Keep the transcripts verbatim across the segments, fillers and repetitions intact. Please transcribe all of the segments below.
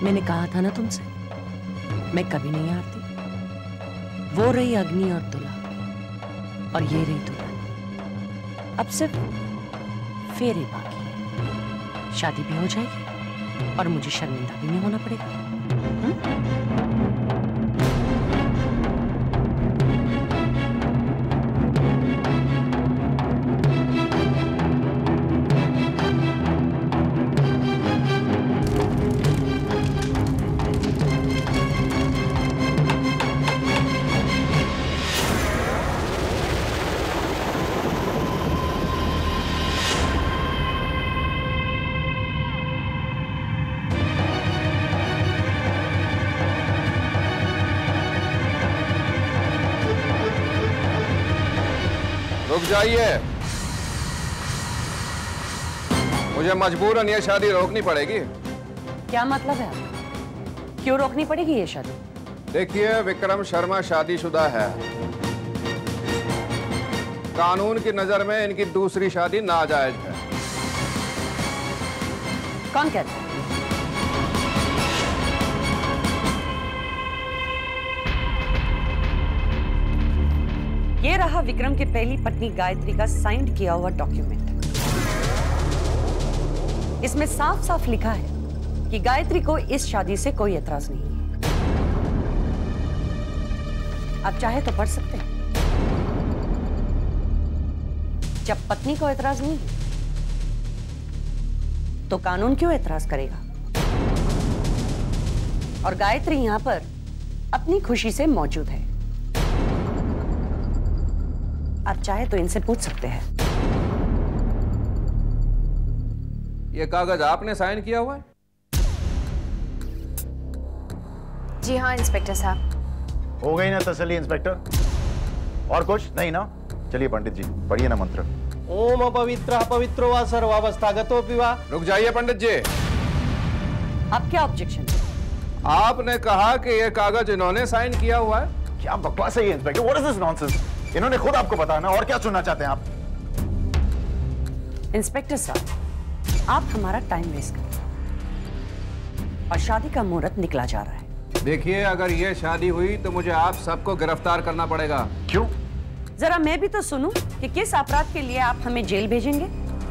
मैंने कहा था ना तुमसे, मैं कभी नहीं हारती। वो रही अग्नि और तुला, और ये रही दुल्हन। अब सिर्फ फेरे बाकी है, शादी भी हो जाएगी और मुझे शर्मिंदा भी नहीं होना पड़ेगा। हुँ? रुक जाइए, मुझे मजबूरन ये शादी रोकनी पड़ेगी। क्या मतलब है? क्यों रोकनी पड़ेगी ये शादी? देखिए, विक्रम शर्मा शादीशुदा है। कानून की नजर में इनकी दूसरी शादी नाजायज है। कौन कहता है? ये रहा विक्रम की पहली पत्नी गायत्री का साइन किया हुआ डॉक्यूमेंट। इसमें साफ साफ लिखा है कि गायत्री को इस शादी से कोई एतराज नहीं है। आप चाहे तो पढ़ सकते हैं। जब पत्नी को एतराज नहीं है तो कानून क्यों एतराज करेगा? और गायत्री यहां पर अपनी खुशी से मौजूद है। आप चाहे तो इनसे पूछ सकते हैं। ये कागज आपने साइन किया हुआ है? जी हाँ इंस्पेक्टर साहब। हो गई ना तसल्ली इंस्पेक्टर? और कुछ नहीं ना? चलिए पंडित जी पढ़िए ना मंत्र। ओम अपवित्र पवित्रो वा सर्वावस्थागतोऽपि वा। रुक जाइए पंडित जी। अब क्या ऑब्जेक्शन? आपने कहा कि ये कागज इन्होंने साइन किया हुआ है। क्या बकवास है ये inspector? What is this nonsense? इन्होंने खुद आपको बताना, और क्या सुनना चाहते हैं आप? इंस्पेक्टर साहब, आप हमारा टाइम वेस्ट कर रहे हैं और शादी का मुहूर्त निकला जा रहा है। देखिए, अगर ये शादी हुई तो मुझे आप सबको गिरफ्तार करना पड़ेगा। क्यों? जरा मैं भी तो सुनूं कि किस अपराध के लिए आप हमें जेल भेजेंगे।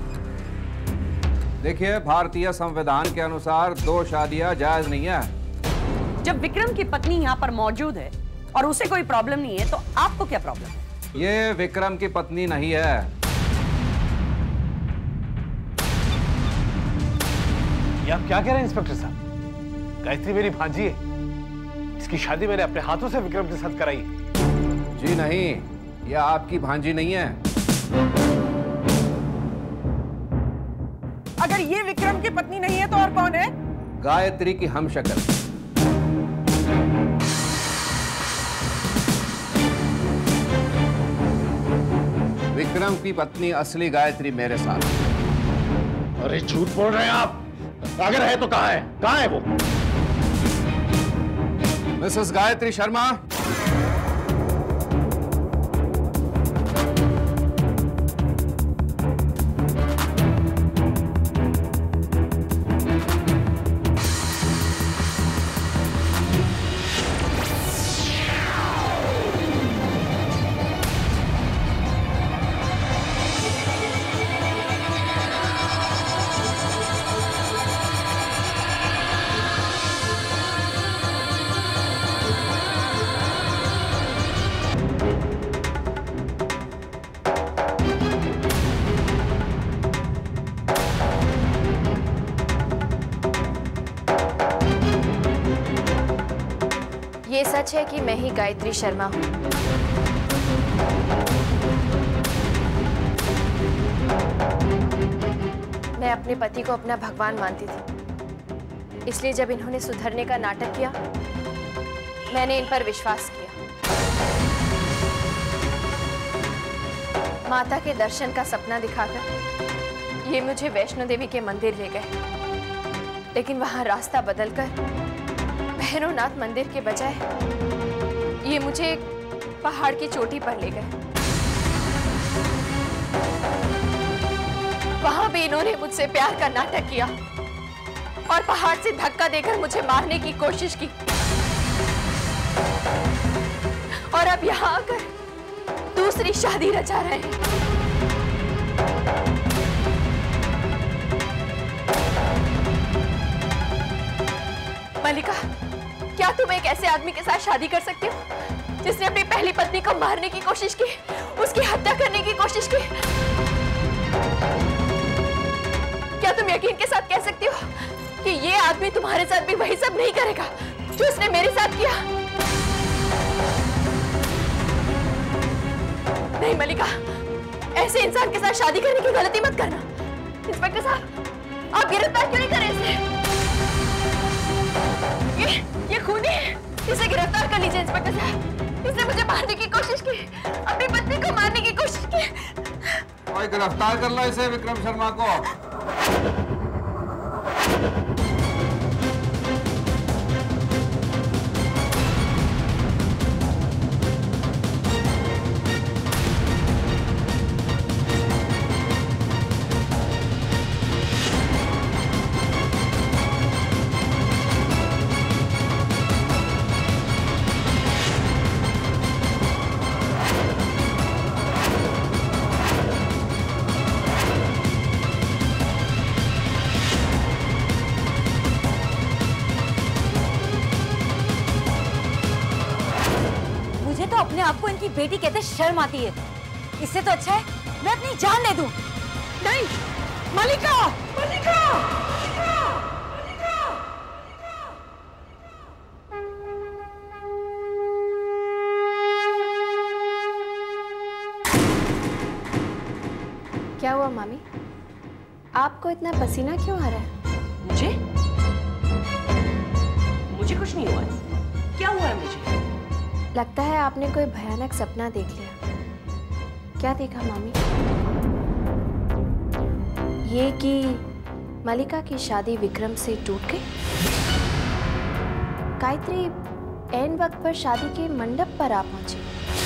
देखिए, भारतीय संविधान के अनुसार दो शादियां जायज नहीं है। जब विक्रम की पत्नी यहाँ पर मौजूद है और उसे कोई प्रॉब्लम नहीं है तो आपको क्या प्रॉब्लम है? ये विक्रम की पत्नी नहीं है। ये आप क्या कह रहे हैं इंस्पेक्टर साहब? गायत्री मेरी भांजी है। इसकी शादी मैंने अपने हाथों से विक्रम के साथ कराई। जी नहीं, यह आपकी भांजी नहीं है। अगर ये विक्रम की पत्नी नहीं है तो और कौन है? गायत्री की हमशक्ल। विक्रम की पत्नी असली गायत्री मेरे साथ। अरे झूठ बोल रहे हैं आप। अगर है तो कहां है? कहां है वो? मिसेस गायत्री शर्मा, ये सच है कि मैं ही गायत्री शर्मा हूँ। मैं अपने पति को अपना भगवान मानती थी, इसलिए जब इन्होंने सुधरने का नाटक किया मैंने इन पर विश्वास किया। माता के दर्शन का सपना दिखाकर ये मुझे वैष्णो देवी के मंदिर ले गए, लेकिन वहां रास्ता बदलकर भैरवनाथ मंदिर के बजाय ये मुझे एक पहाड़ की चोटी पर ले गए। वहां भी इन्होंने मुझसे प्यार का नाटक किया, और पहाड़ से धक्का देकर मुझे मारने की कोशिश की, और अब यहाँ आकर दूसरी शादी रचा रहे हैं। मलिका, क्या तुम एक ऐसे आदमी के साथ शादी कर सकती हो जिसने अपनी पहली पत्नी को मारने की कोशिश की, उसकी हत्या करने की कोशिश की? क्या तुम यकीन के साथ कह सकती हो कि ये आदमी तुम्हारे साथ भी वही सब नहीं करेगा जो उसने मेरे साथ किया? नहीं मलिका, ऐसे इंसान के साथ शादी करने की गलती मत करना। इंस्पेक्टर साहब, आप गिरफ्तार क्यों नहीं करें इसे? ये ये खूनी है, इसे गिरफ्तार कर लीजिए इंस्पेक्टर साहब। इसने मुझे मारने की कोशिश की, अपनी पत्नी को मारने की कोशिश की। और गिरफ्तार कर लो इसे, विक्रम शर्मा को। आपको इनकी बेटी कहते शर्म आती है। इससे तो अच्छा है मैं अपनी जान दे दूं। नहीं मलिका, मलिका, मलिका, मलिका। क्या हुआ मामी? आपको इतना पसीना क्यों आ रहा है? मुझे मुझे कुछ नहीं हुआ है। क्या हुआ है मुझे? लगता है आपने कोई भयानक सपना देख लिया। क्या देखा मामी? ये कि मलिका की शादी विक्रम से टूट गई? गायत्री ऐन वक्त पर शादी के मंडप पर आ पहुंची।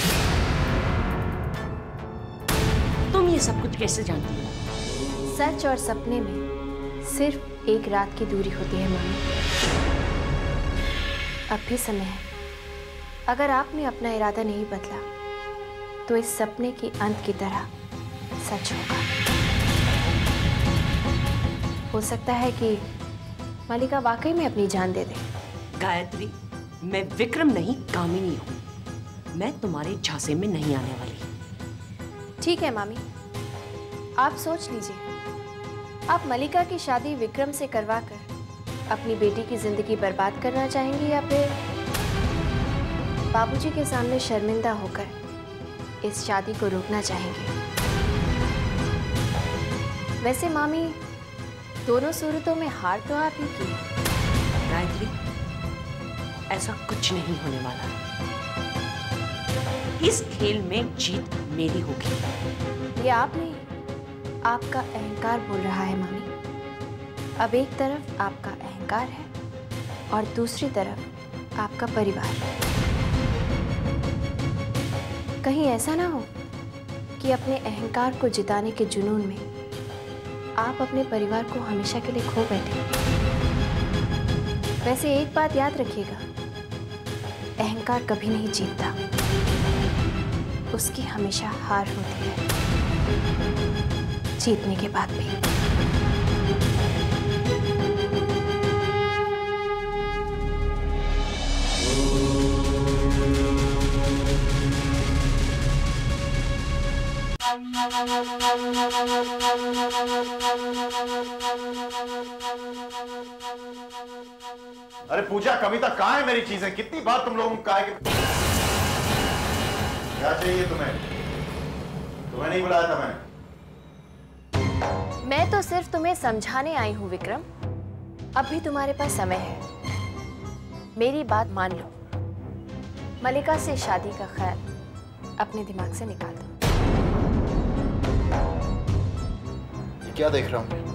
तुम ये सब कुछ कैसे जानती हो? सच और सपने में सिर्फ एक रात की दूरी होती है मामी। अब भी समय है। अगर आपने अपना इरादा नहीं बदला तो इस सपने की अंत की तरह सच होगा। हो सकता है कि मलिका वाकई में अपनी जान दे दे। गायत्री, मैं विक्रम नहीं कामिनी हूँ। मैं तुम्हारे झांसे में नहीं आने वाली। ठीक है मामी, आप सोच लीजिए। आप मलिका की शादी विक्रम से करवाकर अपनी बेटी की जिंदगी बर्बाद करना चाहेंगी या फिर बाबूजी के सामने शर्मिंदा होकर इस शादी को रोकना चाहेंगे? वैसे मामी, दोनों सूरतों में हार तो आप ही की। गायत्री, ऐसा कुछ नहीं होने वाला। इस खेल में जीत मेरी होगी। ये आप नहीं, आपका अहंकार बोल रहा है मामी। अब एक तरफ आपका अहंकार है और दूसरी तरफ आपका परिवार। कहीं ऐसा ना हो कि अपने अहंकार को जिताने के जुनून में आप अपने परिवार को हमेशा के लिए खो बैठे। वैसे एक बात याद रखिएगा, अहंकार कभी नहीं जीतता, उसकी हमेशा हार होती है, जीतने के बाद भी। अरे पूजा, कविता, कहाँ है मेरी चीजें? कितनी बार तुम लोगों को कहा है कि क्या चाहिए तुम्हें? तुम्हें नहीं बुलाया था मैंने। मैं तो सिर्फ तुम्हें समझाने आई हूं विक्रम। अभी तुम्हारे पास समय है, मेरी बात मान लो। मलिका से शादी का ख्याल अपने दिमाग से निकाल दो। ये क्या देख रहा हूं मैं?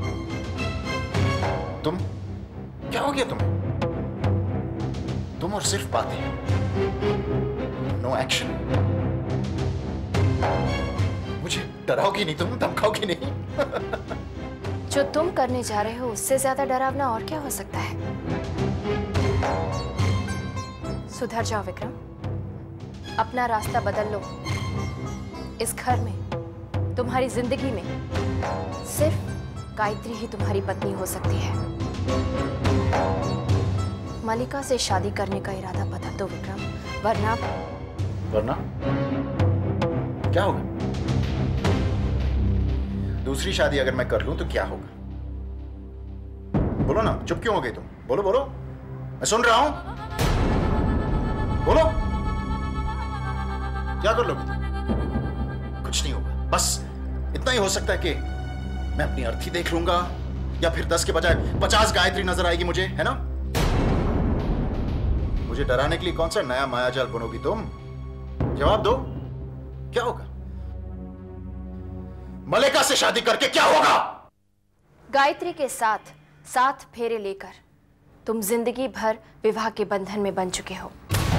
तुम क्या हो गया तुम्हें? तुम और सिर्फ बातें, नो एक्शन। मुझे डराओगी नहीं तुम, धमकाओगी नहीं। जो तुम करने जा रहे हो उससे ज्यादा डरावना और क्या हो सकता है? सुधर जाओ विक्रम, अपना रास्ता बदल लो। इस घर में, तुम्हारी जिंदगी में सिर्फ गायत्री ही तुम्हारी पत्नी हो सकती है। मलिका से शादी करने का इरादा बदल दो विक्रम, वरना वरना क्या होगा? दूसरी शादी अगर मैं कर लूं तो क्या होगा? बोलो ना, चुप क्यों हो गई तुम? बोलो बोलो, मैं सुन रहा हूं। बोलो, क्या कर लोगे तुम? कुछ नहीं होगा, बस इतना ही हो सकता है कि मैं अपनी अर्थी देख लूंगा, या फिर दस के बजाय पचास गायत्री नजर आएगी मुझे, है ना? मुझे डराने के लिए कौन सा नया मायाजाल बनोगी तुम? जवाब दो, क्या होगा? मलिका से शादी करके क्या होगा? गायत्री के साथ सात फेरे लेकर तुम जिंदगी भर विवाह के बंधन में बन चुके हो।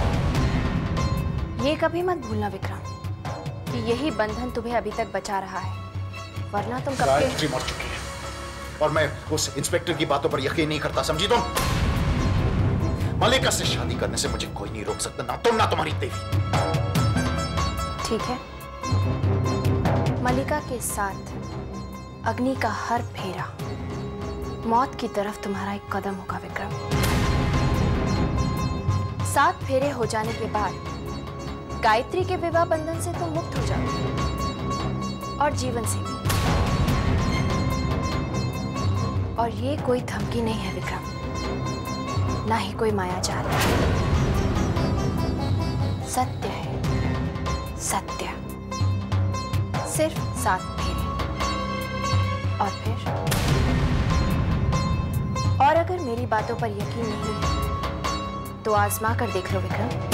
ये कभी मत भूलना विक्रम कि यही बंधन तुम्हें अभी तक बचा रहा है, वरना तुम कब गायत्री मर चुकी है और मैं उस इंस्पेक्टर की बातों पर यकीन नहीं करता, समझी तुम? मलिका से शादी करने से मुझे कोई नहीं रोक सकता, ना तुम ना तुम्हारी देवी। ठीक है, मलिका के साथ अग्नि का हर फेरा मौत की तरफ तुम्हारा एक कदम होगा विक्रम। सात फेरे हो जाने के बाद गायत्री के विवाह बंधन से तुम मुक्त हो जाओ, और जीवन से भी। और ये कोई धमकी नहीं है विक्रम, ना ही कोई मायाजाल। सत्य है, सत्य। सिर्फ सात फेरे, और फिर और अगर मेरी बातों पर यकीन नहीं है तो आजमा कर देख लो विक्रम।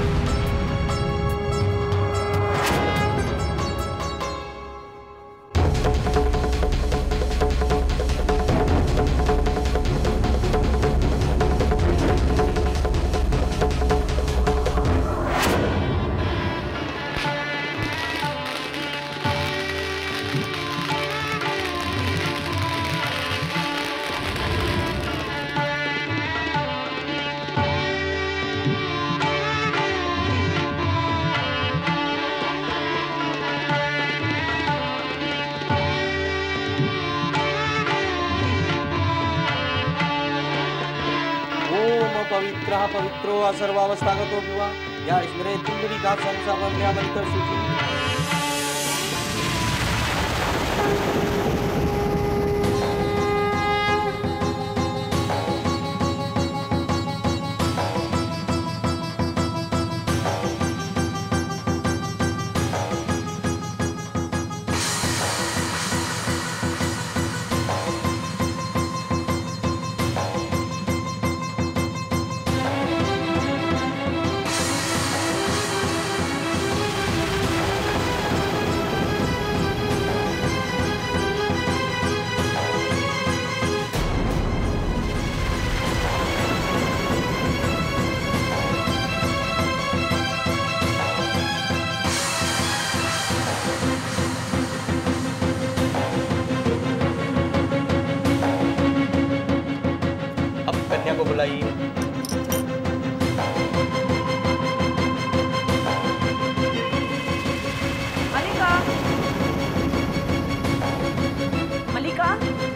पवित्रः पवित्रो सर्वावस्थागतो विवा या स्मरे तुंडलिका संसावन्यामंतर सूची। को बुलाइए। मलिका, मलिका,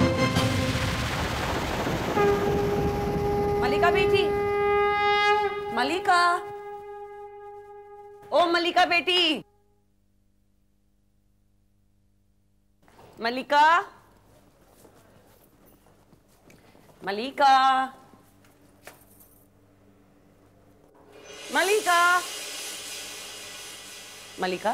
मलिका बेटी, मलिका, ओ मलिका बेटी, मलिका, मलिका, मलिका, मलिका,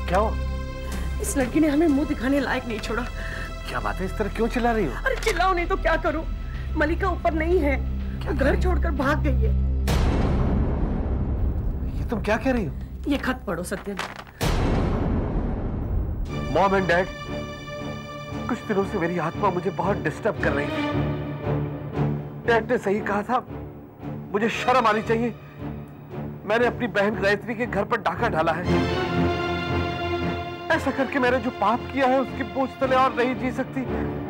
क्या हो? इस लड़की ने हमें मुंह दिखाने लायक नहीं छोड़ा। क्या बात है, इस तरह क्यों चिल्ला रही हो? अरे चिल्लाओ नहीं तो क्या करूं? मलिका ऊपर नहीं है, क्या घर छोड़कर भाग गई है। ये तुम क्या कह रही हो? ये खत पढ़ो सत्यन। मॉम एंड डैड, कुछ दिनों से मेरी आत्मा मुझे बहुत डिस्टर्ब कर रही थी। डैड ने सही कहा था, मुझे शर्म आनी चाहिए। मैंने अपनी बहन गायत्री के घर पर डाका डाला है। ऐसा करके मैंने जो पाप किया है उसकी बोझ तले और नहीं जी सकती।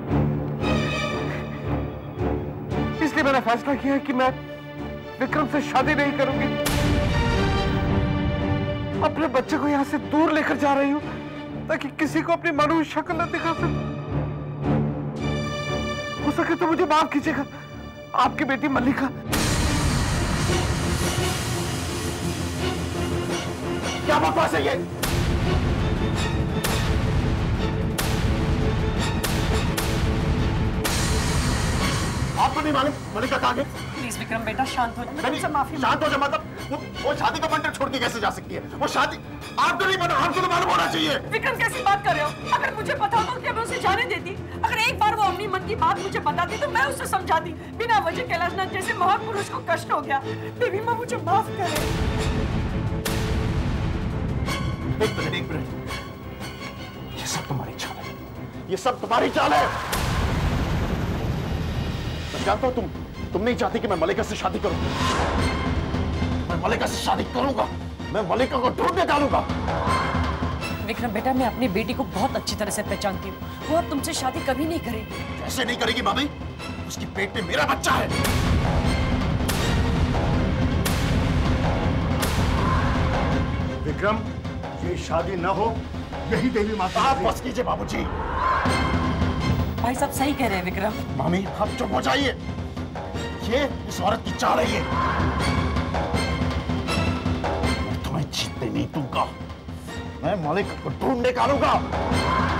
इसलिए मैंने फैसला किया है कि मैं विक्रम से शादी नहीं करूंगी। अपने बच्चे को यहां से दूर लेकर जा रही हूं ताकि किसी को अपनी मानव शक्ल न दिखा सकूं। हो सके तो मुझे माफ कीजिएगा। आपकी बेटी मल्लिका। क्या बकवास है ये? आपको नहीं मालूम मल्लिका कहाँ गई? प्लीज विक्रम बेटा शांत हो जाओ। मैं तुमसे माफी शांत हो जाओ मतलब वो, वो शादी का बंटन छोड़ के कैसे जा सकती है? वो शादी आपको नहीं पता, आपको तो मालूम होना चाहिए। विक्रम कैसी बात कर रहे हो? अगर मुझे पता होता कि मैं उसे जाने देती, अगर एक बार वो अपनी मन की बात मुझे बताती तो मैं उसे समझाती। बिना वजह कैलाशनाथ जैसे महापुरुष को कष्ट हो गया। देवी माँ मुझे माफ करे। एक मिनट एक मिनट, ये सब तुम्हारी चाल है, ये सब तुम्हारी चाल है। मैं जानता हूं तुम तुम नहीं चाहती कि मैं मल्लिका से शादी करूं। मैं मल्लिका से शादी करूंगा, मैं मल्लिका को ढूंढ निकालूंगा। विक्रम बेटा, मैं अपनी बेटी को बहुत अच्छी तरह से पहचानती हूँ। वो अब तुमसे शादी कभी नहीं करेगी। कैसे नहीं करेगी भाभी? उसकी पेट में मेरा बच्चा है। विक्रम, ये शादी न हो, यही देवी माता। आप बस कीजिए बाबूजी। भाई साहब सही कह रहे हैं विक्रम। मामी आप चुप हो जाइए। ये इस औरत की चाल है। ये मैं तुम्हें जीतने नहीं दूंगा। मैं मलिक को ढूंढ निकालूंगा।